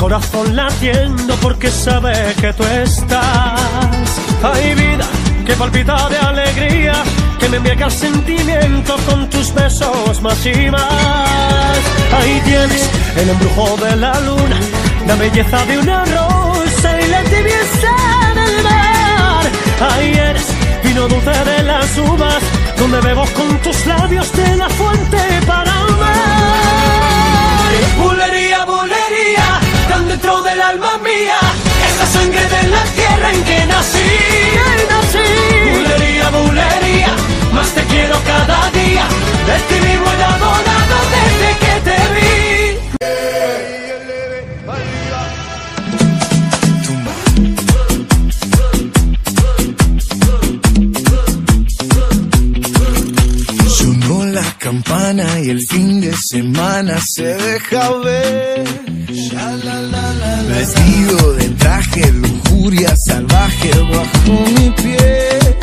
corazón latiendo porque sabe que tú estás. Hay vida que palpita de alegría, que me embriaga el sentimiento con tus besos más y más. Ahí tienes el embrujo de la luna, la belleza de una rosa y la tibieza del mar. Ahí eres vino dulce de las uvas, donde bebo con tus labios de la fuente para amar. Bulería, bulería, tan dentro del alma mía, esa sangre de la tierra en que nací. Bulería, bulería, más te quiero cada día, de ti vivo enamorado desde que te vi. Sonó la campana y el fin de semana se deja ver. Vestido de traje, lujuria salvaje bajo mi piel.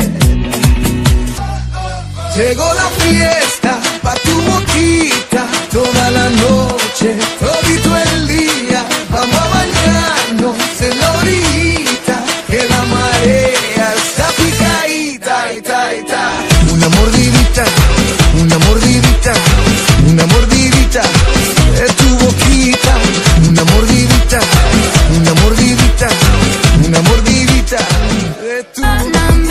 Llegó la fiesta pa' tu boquita, toda la noche, todito el día. Vamos a bañarnos en la orillita, que la marea está picadita, ita, ita. Una mordidita, una mordidita, una mordidita de tu boquita. Una mordidita, una mordidita, una mordidita de tu boquita.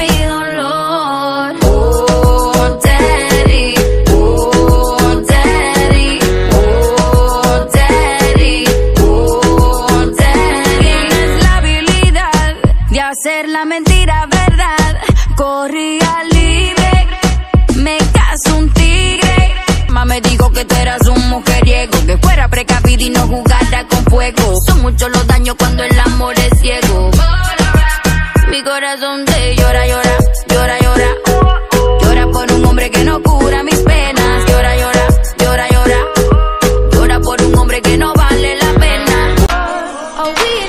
Hacer la mentira verdad, corría libre, me casó un tigre. Mamá me dijo que tú eras un mujeriego, que fuera precavida y no jugara con fuego. Son muchos los daños cuando el amor es ciego. Mi corazón te llora, llora, llora, llora. Llora por un hombre que no cura mis penas. Llora, llora, llora, llora. Llora por un hombre que no vale la pena. Oh,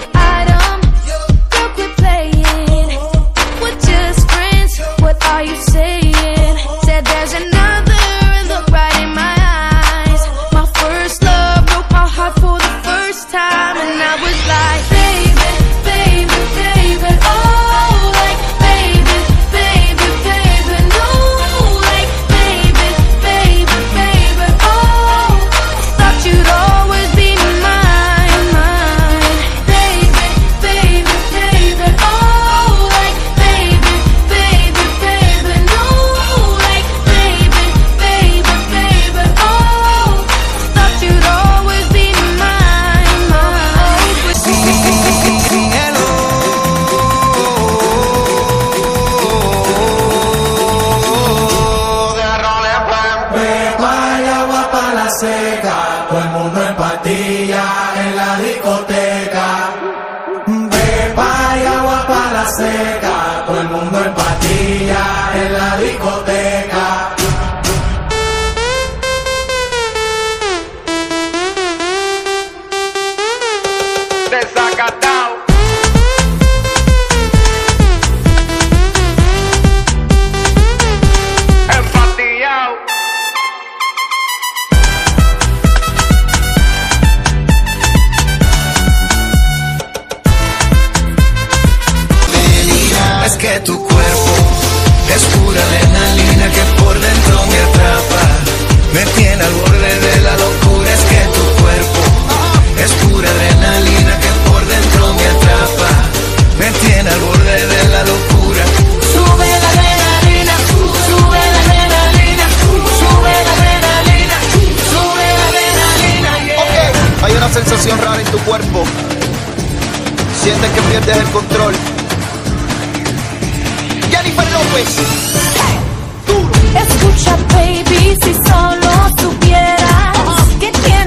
are you saying? Said there's another in the bright in my eyes. My first love broke my heart for the first time, and I was like, baby, baby, baby, oh, like, baby, baby, baby, no, like, baby, baby, baby, oh, thought you'd always be mine, mine, baby, baby, baby, oh, like, baby, baby, baby, no, like, baby, baby, baby, oh, thought you'd always be mine, mine. Cielo, Beba y agua pa' la seca, todo el mundo en patilla en la discoteca. Beba y agua pa' la seca, todo el mundo en patilla en la discoteca. Desacatao. Empatillao. es que tu cuerpo es pura adrenalina que por dentro me atrapa, me tiene al borde de la locura. Es que tu cuerpo es pura adrenalina que por dentro me atrapa, me tiene al borde de la locura. Sube la adrenalina, sube la adrenalina, sube la adrenalina, sube la adrenalina. Okay, hay una sensación rara en tu cuerpo, sientes que pierdes el control. Jennifer López. Escucha, baby, si solo supieras que tienes